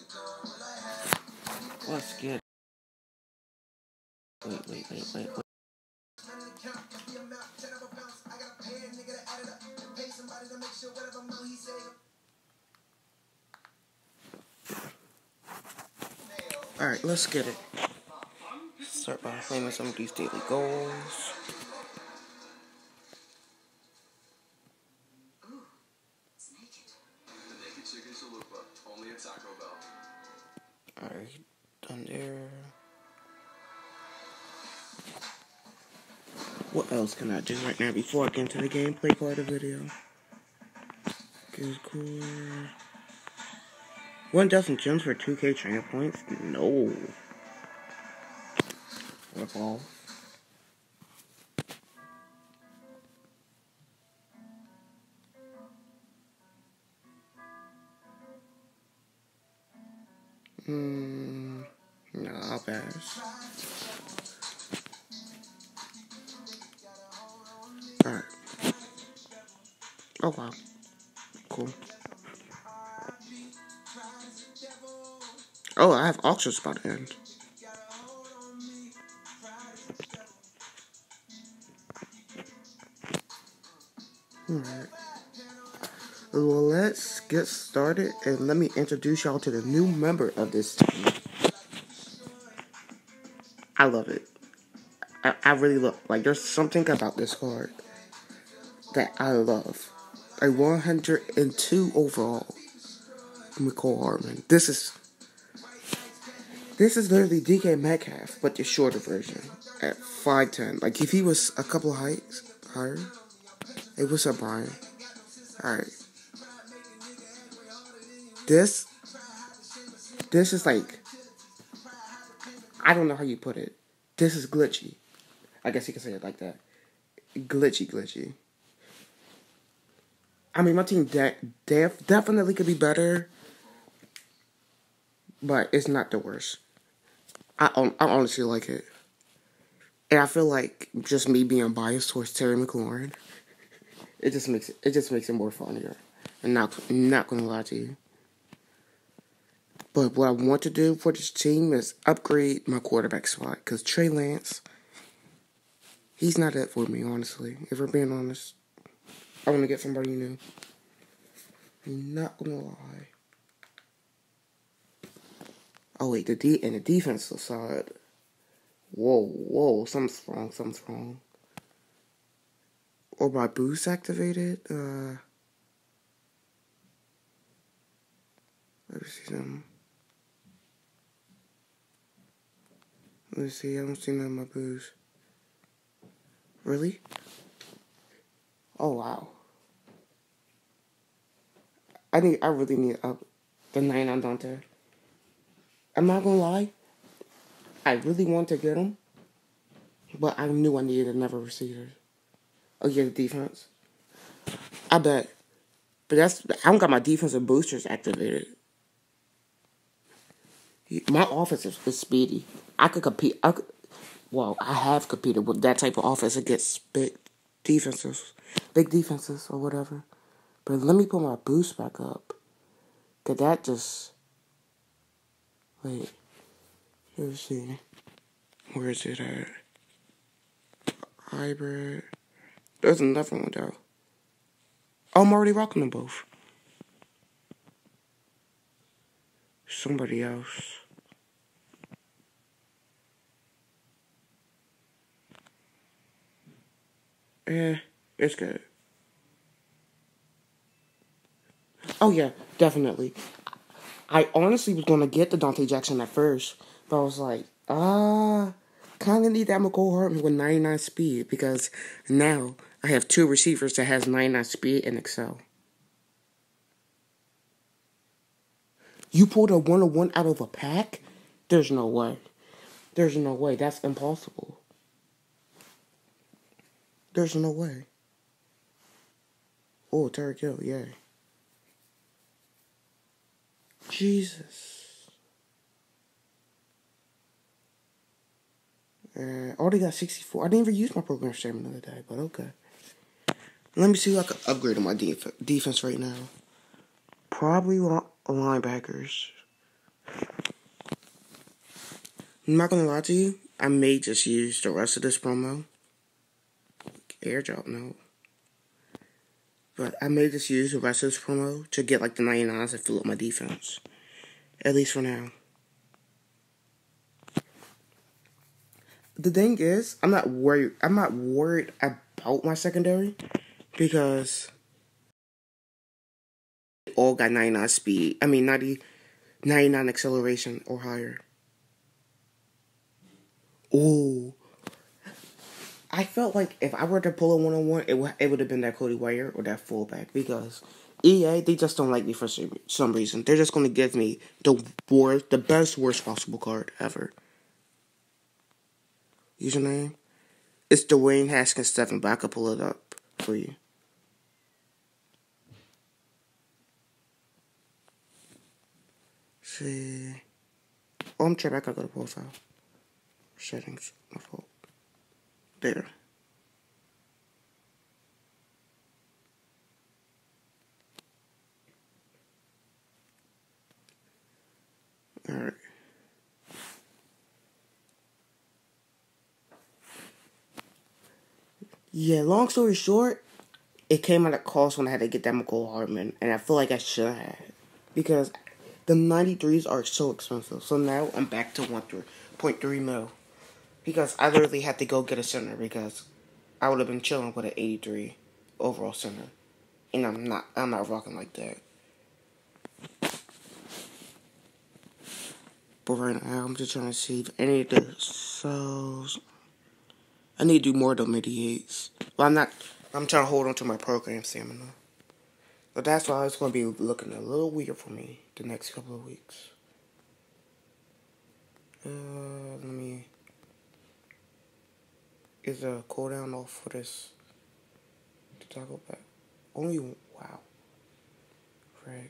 Let's get. Wait. Alright, let's get it. Start by claiming some of these daily goals. Alright, done there. What else can I do right now before I get into the gameplay part of the video? Good core. 1,000 gems for 2k trainer points? No. Rip off. No, I'll pass. Alright. Oh wow. Cool. Oh, I have auctions by the end. Alright. Well, let's get started and let me introduce y'all to the new member of this team. I love it. I really love, like, there's something about this card that I love. A 102 overall Mecole Hardman. This is literally DK Metcalf, but the shorter version at 5'10". Like, if he was a couple of heights higher. Hey, what's up, Brian? Alright. This is like, I don't know how you put it. This is glitchy. I guess you can say it like that. Glitchy. I mean, my team definitely could be better, but it's not the worst. I honestly like it. And I feel like just me being biased towards Terry McLaurin, it just makes it more funnier. And not gonna lie to you. But what I want to do for this team is upgrade my quarterback spot. Because Trey Lance, he's not it for me, honestly. If we're being honest, I want to get somebody new. I'm not gonna lie. Oh wait, the defensive side. Whoa, something's wrong. Or my boost activated? Let me see something. Let's see, I don't see none of my boost. Really? Oh wow. I really need up the 9 on Dante. I'm not gonna lie. I really want to get him, but I knew I needed another receiver. Oh yeah, the defense. I bet. But I don't got my defensive boosters activated. My offense is speedy. I could compete. I have competed with that type of offense against big defenses or whatever. But let me put my boost back up. Cause that just... Wait. Let's see. Where is it at? Hybrid. There's another one though. Oh, I'm already rocking them both. Somebody else. It's good. Oh yeah, definitely. I honestly was gonna get the Dante Jackson at first, but I was like, kinda need that Mecole Hardman with 99 speed because now I have 2 receivers that has 99 speed and excel. You pulled a 1-on-1 out of a pack? There's no way. That's impossible. There's no way. Oh, Tyreek Hill, yay. Jesus. I already got 64. I didn't even use my program stamina the other day, but okay. Let me see who I can upgrade on my defense right now. Probably linebackers. I'm not gonna lie to you. I may just use the rest of this promo. Airdrop, no. But I may just use the rest of this promo to get like the 99s and fill up my defense. At least for now. The thing is, I'm not worried about my secondary because they all got 99 speed. 99 acceleration or higher. Ooh. I felt like if I were to pull a one-on-one, it would have been that Cody White or that fullback because EA, they just don't like me for some reason. They're just going to give me the worst possible card ever. Username? It's Dwayne Haskins 7, but I could pull it up for you. See. Oh, I'm tripping. I gotta go to profile. Settings. My fault. There. Alright. Yeah, long story short, it came at a cost when I had to get that McCole Hardman, and I feel like I should have. Because the 93s are so expensive. So now I'm back to 1.3 mil. Because I literally had to go get a center because I would have been chilling with an 83 overall center. And I'm not rocking like that. But right now, I'm just trying to see if any of the cells. I need to do more than 88s. Well, I'm trying to hold on to my program stamina. But that's why it's going to be looking a little weird for me the next couple of weeks. Let me. Is a cooldown off for this? To toggle back. Only. Wow. Right.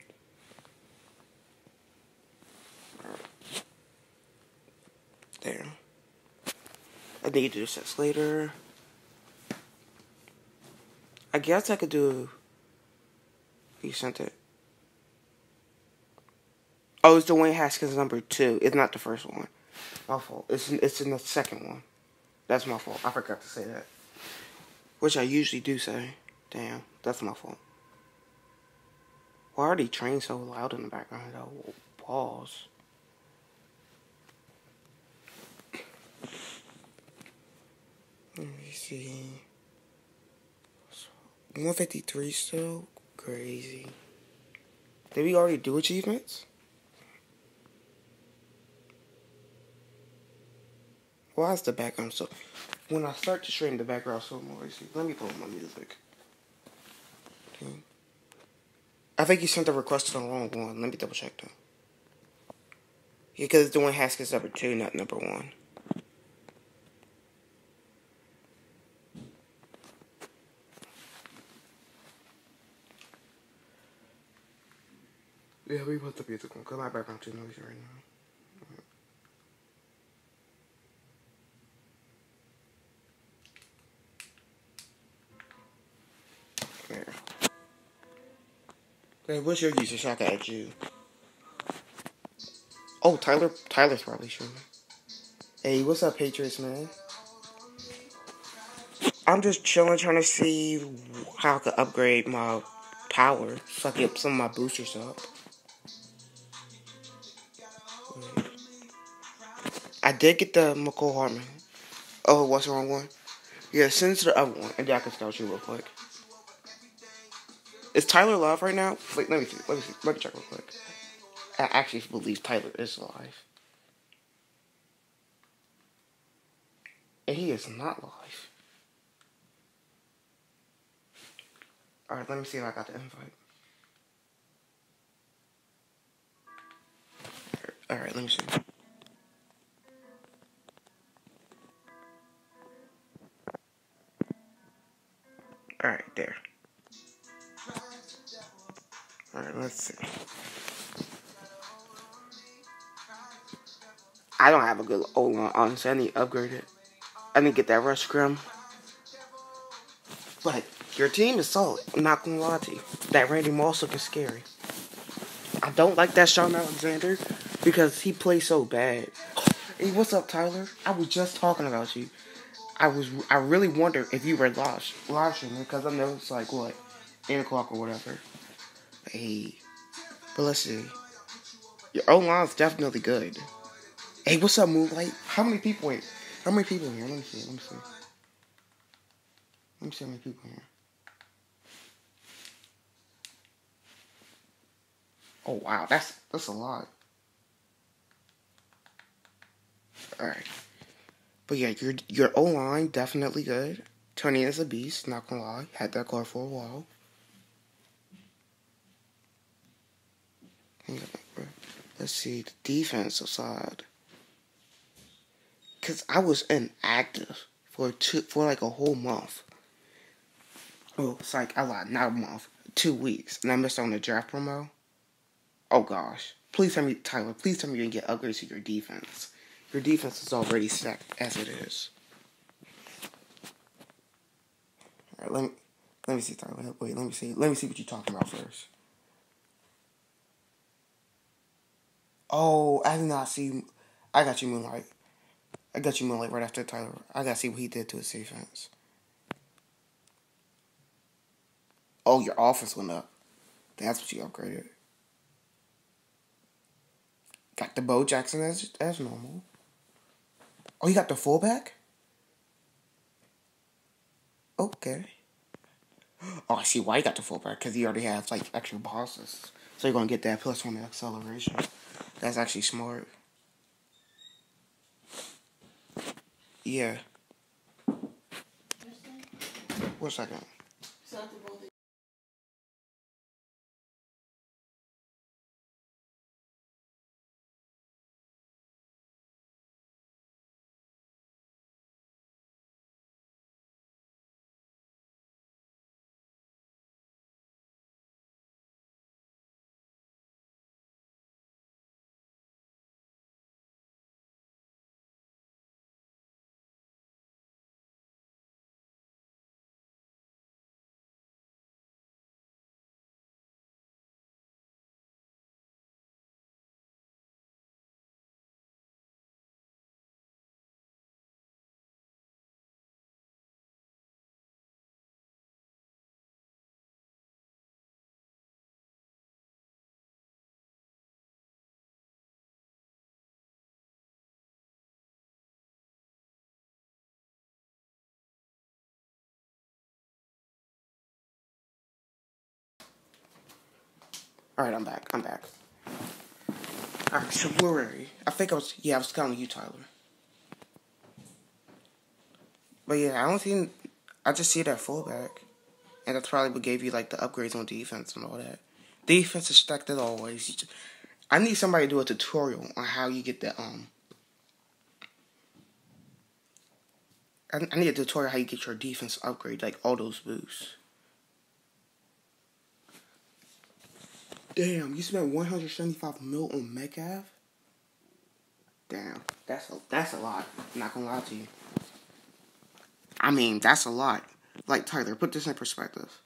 There. I need to do sets later. I guess I could do. You sent it. Oh, it's Dwayne Haskins number 2. It's not the first one. My fault. It's in the second one. That's my fault. I forgot to say that. Which I usually do say. Damn, that's my fault. Why are they trains so loud in the background though? Pause. Let me see. 153 still? Crazy. Did we already do achievements? Why is the background so... When I start to stream, the background so noisy. Let me pull up my music. Okay. I think you sent the request to the wrong one. Let me double check though. Yeah, because it's Dwayne Haskins number 2, not number 1. Yeah, we put the music on, because my background too noisy right now. There. Hey, what's your user so I can add you? Oh, Tyler's probably streaming. Hey, what's up, Patriots, man? I'm just chilling, trying to see how I can upgrade my power so I can get some of my boosters up. I did get the McCole Hardman. Oh, what's the wrong one? Yeah, send it to the other one, and then I can scout you real quick. Is Tyler live right now? Wait, let me see. Let me check real quick. I actually believe Tyler is live. And he is not live. Alright, let me see if I got the invite. Alright, let me see. Alright, there. Alright, let's see. I don't have a good O-line, honestly. I need to upgrade it. I need to get that rush scrum. But your team is solid. I'm not gonna lie to you. That Randy Moss looking scary. I don't like that Sean Alexander because he plays so bad. Hey, what's up, Tyler? I was just talking about you. I really wonder if you were live streaming because I know it's like what, 8 o'clock or whatever. Hey, but let's see. Your O line's definitely good. Hey, what's up, Moonlight? How many people here? How many people here? Let me see. Let me see. Let me see how many people here. Oh wow, that's a lot. All right, but yeah, your O line definitely good. Tony is a beast. Not gonna lie, had that car for a while. Let's see the defensive side. Cause I was inactive for like a whole month. Oh, it's like a lot, not a month, 2 weeks, and I missed on the draft promo. Oh gosh, please tell me, Tyler. Please tell me you can get upgrades to your defense. Your defense is already stacked as it is. All right, let me see, Tyler. Wait, let me see what you're talking about first. Oh, I did not see. I got you, Moonlight. I got you, Moonlight, right after Tyler. I gotta see what he did to his defense. Oh, your offense went up. That's what you upgraded. Got the Bo Jackson as normal. Oh, you got the fullback? Okay. Oh, I see why you got the fullback, because he already has, like, extra bosses. So you're going to get that plus 1 acceleration. That's actually smart. Yeah. 1 second. Alright, I'm back. Alright, so where were we? I was counting you, Tyler. But yeah, I just see that fullback. And that's probably what gave you, like, the upgrades on defense and all that. Defense is stacked as always. I need somebody to do a tutorial on how you get I need a tutorial how you get your defense upgrade, like all those boosts. Damn, you spent 175 mil on Metcalf? Damn, that's a lot. I'm not gonna lie to you. I mean, that's a lot. Like, Tyler, put this in perspective.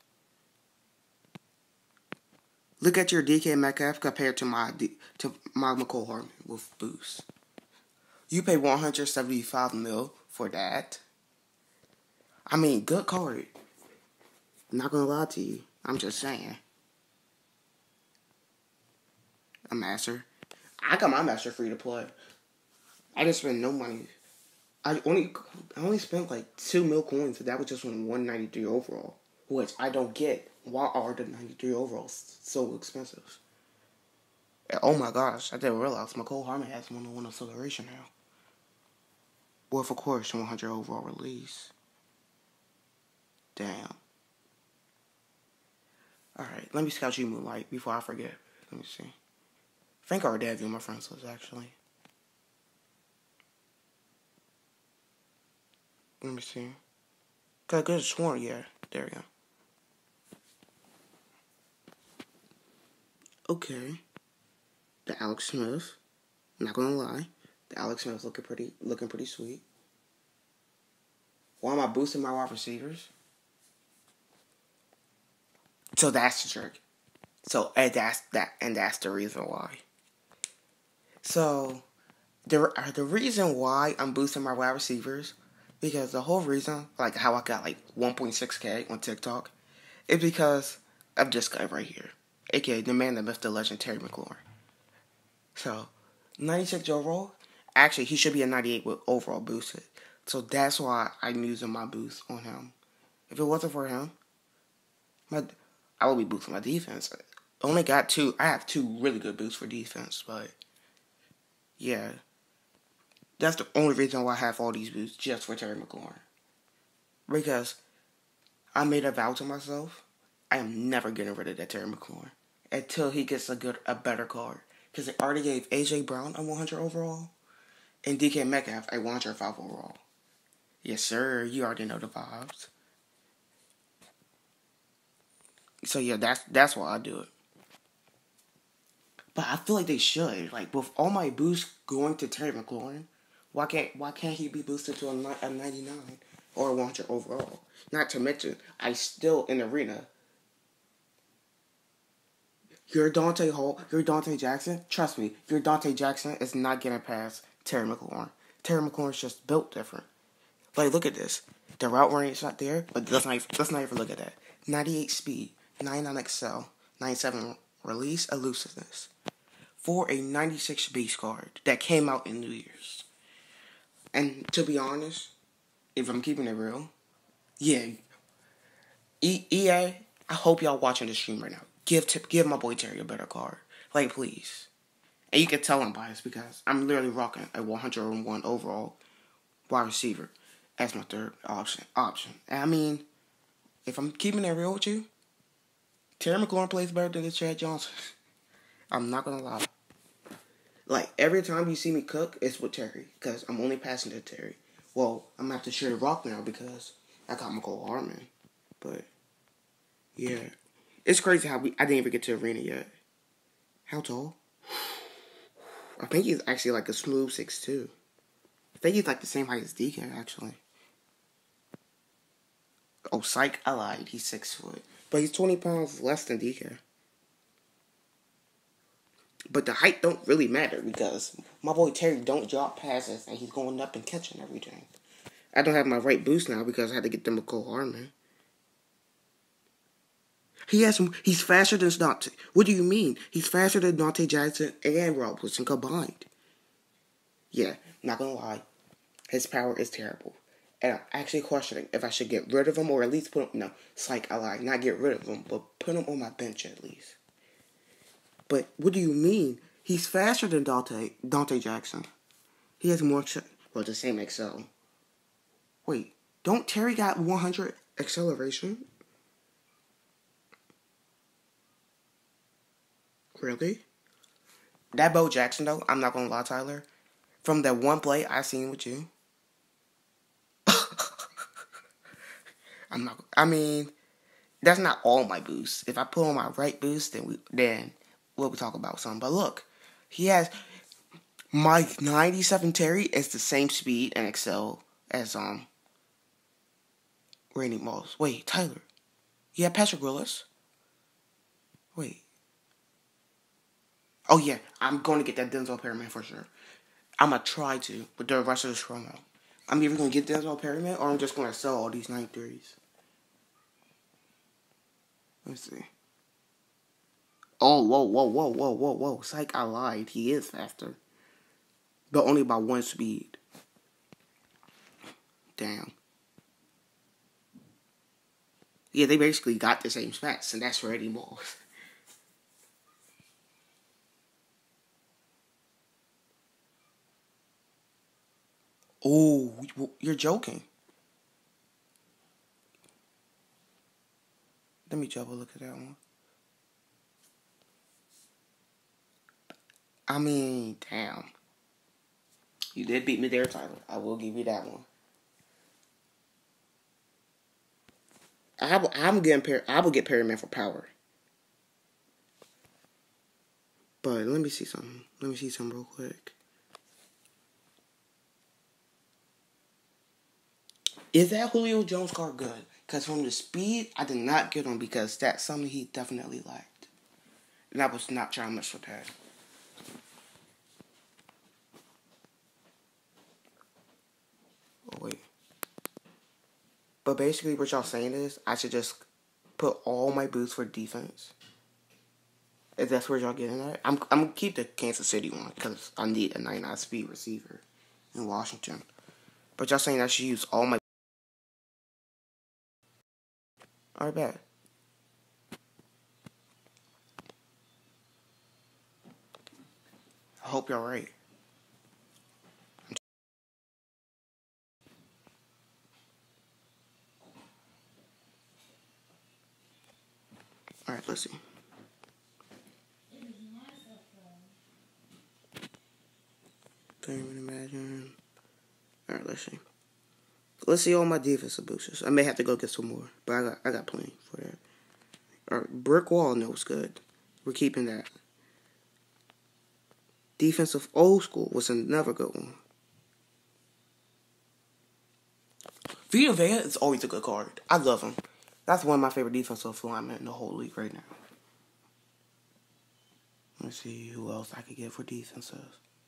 Look at your DK Metcalf compared to my McCole Hardman with boost. You pay 175 mil for that. I mean, good card. I'm not gonna lie to you. I'm just saying. A master. I got my master free to play. I didn't spend no money. I only spent like 2 mil coins, and that was just on 193 overall, which I don't get. Why are the 93 overalls so expensive? And oh my gosh, I didn't realize McCole Hardman has 101 acceleration now. With, of course, 100 overall release. Damn. Alright, let me scout you, Moonlight, before I forget. Let me see. Frank Ardavio, my friends list, actually. Let me see. Got good sworn, yeah. There we go. Okay. The Alex Smith. Not gonna lie. The Alex Smith looking pretty sweet. Why am I boosting my wide receivers? So that's the trick. And that's the reason why. So The reason why I'm boosting my wide receivers, because the whole reason, like how I got like 1.6K on TikTok, is because of this guy right here, aka the man that left the legend Terry McLaurin. So, 96 overall, actually he should be a 98 with overall boosted. So that's why I'm using my boost on him. If it wasn't for him, I would be boosting my defense. I have two really good boosts for defense, but yeah. That's the only reason why I have all these boosts, just for Terry McLaurin. Because I made a vow to myself, I am never getting rid of that Terry McLaurin until he gets a better card. Because they already gave AJ Brown a 100 overall and DK Metcalf a 105 overall. Yes, sir. You already know the vibes. So yeah, that's why I do it. But I feel like they should. Like with all my boosts going to Terry McLaurin, why can't he be boosted to a 99 or a 100 overall? Not to mention, I still in the arena. Your Dante Jackson. Trust me, your Dante Jackson is not getting past Terry McLaurin. Terry McLaurin's just built different. Like look at this. The route running is not there, but let's not even look at that. 98 speed, 99 excel, 97 release elusiveness. For a 96 base card that came out in New Year's. And to be honest, if I'm keeping it real, yeah, EA, I hope y'all watching the stream right now. Give my boy Terry a better card. Like, please. And you can tell I'm biased because I'm literally rocking a 101 overall wide receiver as my third option. And I mean, if I'm keeping it real with you, Terry McLaurin plays better than the Chad Johnson. I'm not going to lie. Like, every time you see me cook, it's with Terry. Because I'm only passing to Terry. Well, I'm going to have to share the rock now because I got Mecole Hardman. But, yeah. It's crazy how I didn't even get to arena yet. How tall? I think he's actually like a smooth 6'2". I think he's like the same height as DK, actually. Oh, psych, I lied. He's 6 foot. But he's 20 pounds less than DK. But the height don't really matter because my boy Terry don't drop passes and he's going up and catching everything. I don't have my right boost now because I had to get the Mecole Hardman. He's faster than Dante. What do you mean? He's faster than Dante Jackson and Rob Wilson combined. Yeah, not gonna lie. His power is terrible. And I'm actually questioning if I should get rid of him or at least put him... No, I lied. Not get rid of him, but put him on my bench at least. But what do you mean? He's faster than Dante Jackson. He has more... Well, the same excel. Wait, don't Terry got 100 acceleration? Really? That Bo Jackson, though, I'm not gonna lie, Tyler. From that one play I seen with you... that's not all my boosts. If I put on my right boost, then we'll talk about something. But look, he has my 97 Terry is the same speed and excel as Randy Moss. Wait, Tyler, you have Patrick Willis? Wait. Oh yeah, I'm going to get that Denzel Perryman for sure. I'm gonna try to with the rest of this promo. I'm either gonna get Denzel Perryman or I'm just gonna sell all these 93s. Let's see. Oh, whoa. Psych, I lied. He is faster. But only by one speed. Damn. Yeah, they basically got the same stats, and that's Randy Moss. Oh, you're joking. Let me double look at that one. I mean, damn. You did beat me there, Tyler. I will give you that one. I will get Perryman for power. But let me see something. Real quick. Is that Julio Jones card good? Because from the speed, I did not get him because that's something he definitely lacked. And I was not trying much for that. But basically, what y'all saying is I should just put all my boosts for defense. If that's where y'all getting at, I'm gonna keep the Kansas City one because I need a 99 speed receiver in Washington. But y'all saying I should use all my. Alright, bet. I hope y'all right. Alright, let's see. Can't even imagine. Alright, let's see. Let's see all my defensive boosters. I may have to go get some more, but I got plenty for that. Alright, brick wall, no, it's good. We're keeping that. Defensive old school was another good one. Vita Vea is always a good card. I love him. That's one of my favorite defensive linemen in the whole league right now. Let's see who else I could get for defenses.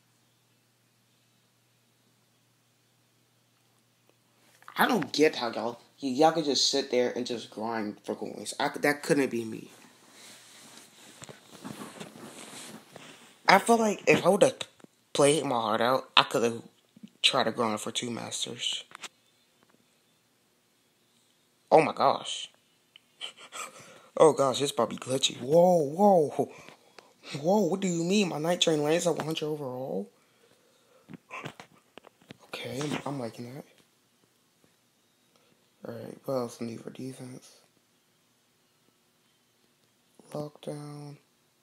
I don't get how y'all could just sit there and just grind for coins. That couldn't be me. I feel like if I would have played my heart out, I could have tried to grind for 2 masters. Oh my gosh. Oh gosh, it's probably glitchy. Whoa. What do you mean? My night train lands at 100 overall? Okay, I'm liking that. Alright, what else I need for defense? Lockdown.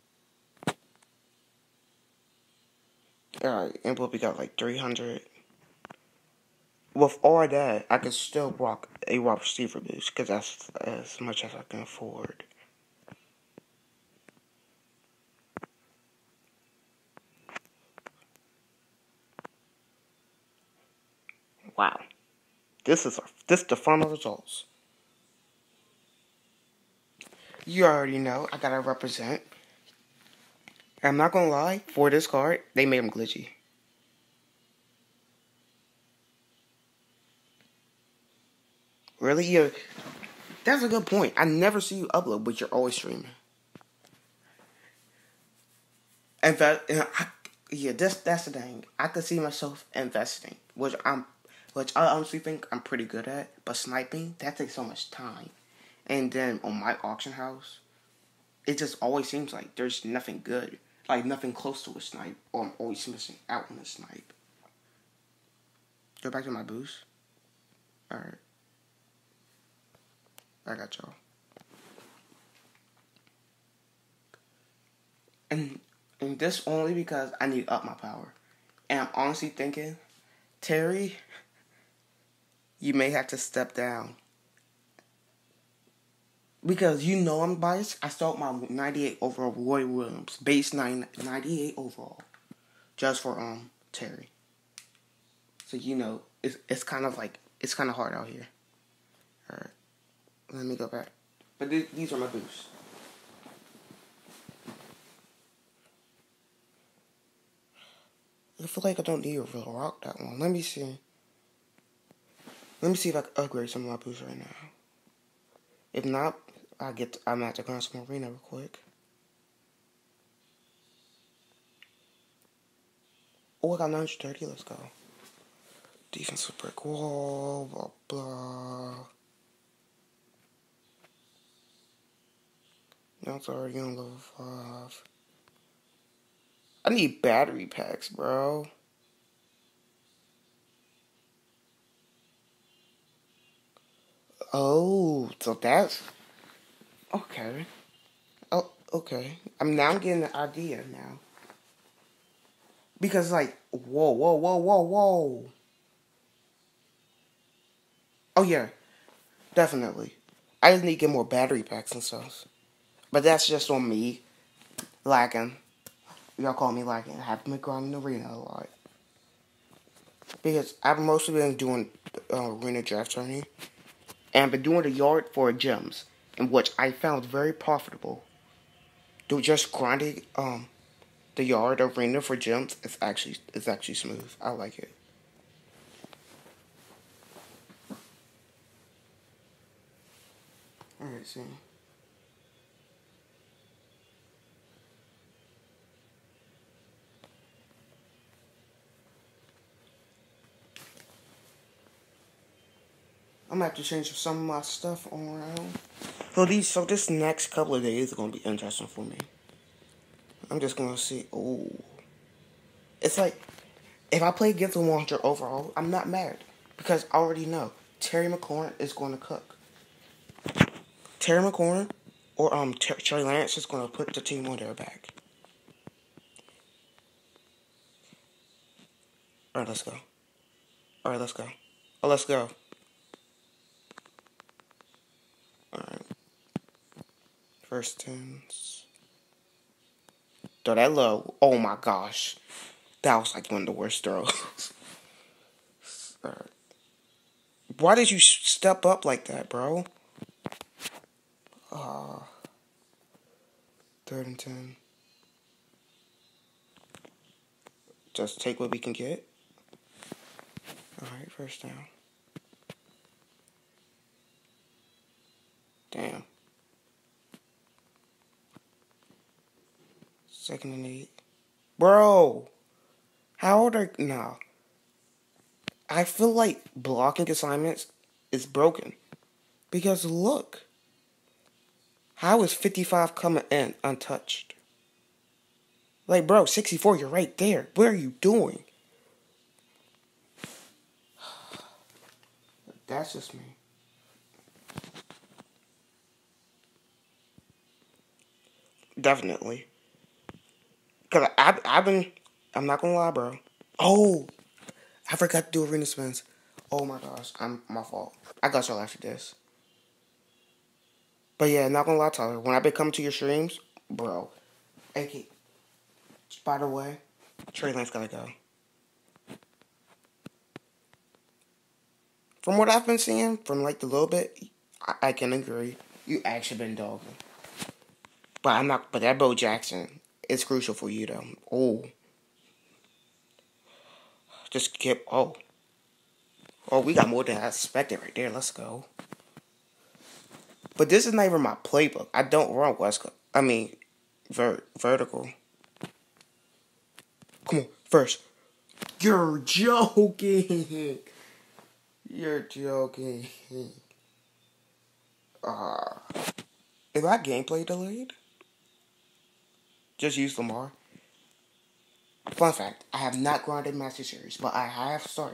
Alright, and what we got like 300. With all that, I can still rock a wide receiver boost because that's as much as I can afford. Wow. This is the final results. You already know I gotta represent. I'm not gonna lie, for this card, they made him glitchy. Really? Yeah. That's a good point. I never see you upload, but you're always streaming. In fact, that's the thing. I could see myself investing, which I honestly think I'm pretty good at. But sniping, that takes so much time. And then on my auction house, it just always seems like there's nothing good, like nothing close to a snipe, or I'm always missing out on a snipe. Go back to my boost. All right, I got y'all. And this only because I need up my power. And I'm honestly thinking, Terry, you may have to step down. Because you know I'm biased. I start my 98 overall Roy Williams. Base 98 overall. Just for Terry. So you know, it's kind of hard out here. Alright. Let me go back. But these are my boosts. I feel like I don't need to real rock that one. Let me see. Let me see if I can upgrade some of my boosts right now. If not, I'm gonna have to grind some arena real quick. Oh, I got 930. Let's go. Defensive brick wall. Blah blah. Now it's already on level 5. I need battery packs, bro. Oh, so that's okay. Oh, okay. I'm getting the idea now. Because like, whoa. Oh yeah, definitely. I just need to get more battery packs and stuff. But that's just on me lacking. Y'all call me lacking. I have been grinding the arena a lot. Because I've mostly been doing arena draft tourney. And I've been doing the yard for gems. In which I found very profitable. Do just grinding the yard arena for gems is actually smooth. I like it. Alright, see. I'm gonna have to change some of my stuff around. So this next couple of days are gonna be interesting for me. I'm just gonna see. Oh, it's like if I play against a Wonder overall, I'm not mad because I already know Terry McLaurin is going to cook. Terry McLaurin or Trey Lance is going to put the team on their back. All right, let's go. All right, let's go. Oh, let's go. All right. First tens. Throw that low. Oh my gosh, that was like one of the worst throws. All right. Why did you step up like that, bro? Third and 10. Just take what we can get. Alright, first down. Damn. Second and 8. Bro! How old are... Nah. I feel like blocking assignments is broken. Because look. How is 55 coming in untouched? Like, bro, 64, you're right there. What are you doing? That's just me. Definitely. Because I've been... I'm not going to lie, bro. Oh! I forgot to do arena spins. Oh my gosh. My fault. I got y'all after this. But yeah, not gonna lie, Tyler. When I've been coming to your streams, bro. AK. By the way, Trey Lance gotta go. From what I've been seeing, from like the little bit, I can agree. You actually been dogging. But I'm not. But that Bo Jackson is crucial for you though. Oh, just keep. Oh, we got more than I expected right there. Let's go. But this is not even my playbook. I don't run West Coast. I mean, vertical. Come on, first. You're joking. You're joking. Is that gameplay delayed? Just use Lamar. Fun fact, I have not grinded Master Series, but I have started.